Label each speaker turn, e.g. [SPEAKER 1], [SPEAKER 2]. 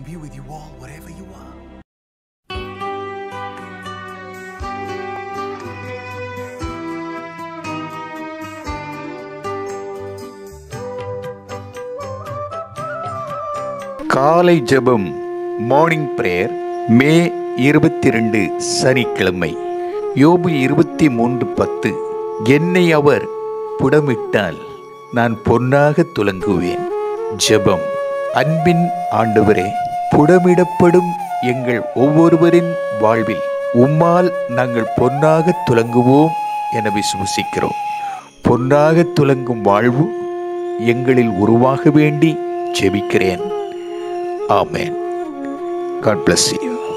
[SPEAKER 1] be with you all wherever you are.
[SPEAKER 2] காலை ஜெபம் morning prayer மே 22 சனிக்கிழமை. யோபு 23:10. என்னை அவர் புடமிட்டால் நான் பொன்னாக துலங்குவேன். ஜெபம். அன்பின் ஆண்டவரே, புடமிடப்படும் எங்கள் ஒவ்வொருவரின் வாழ்வில் உம்மால் நாங்கள் பொன்னாக துலங்குவோம் என விசுவசிக்கிறோம். பொன்னாக துலங்கும் வாழ்வு எங்களில் உருவாக வேண்டி ஜெபிக்கிறேன். Amen. God bless you.